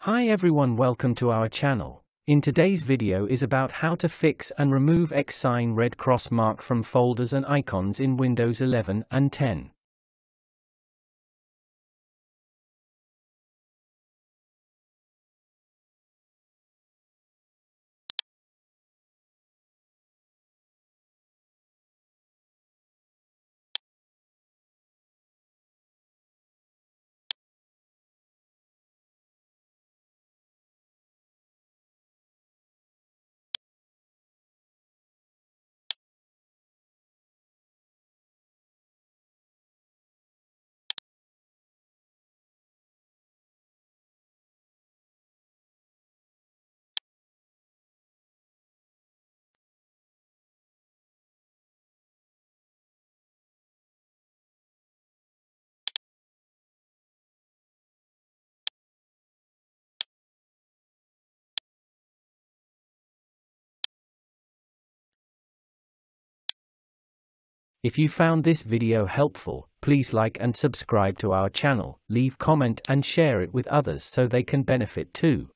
Hi everyone, welcome to our channel. In today's video is about how to fix and remove X sign red cross mark from folders and icons in Windows 11 and 10. If you found this video helpful, please like and subscribe to our channel, leave comment and share it with others so they can benefit too.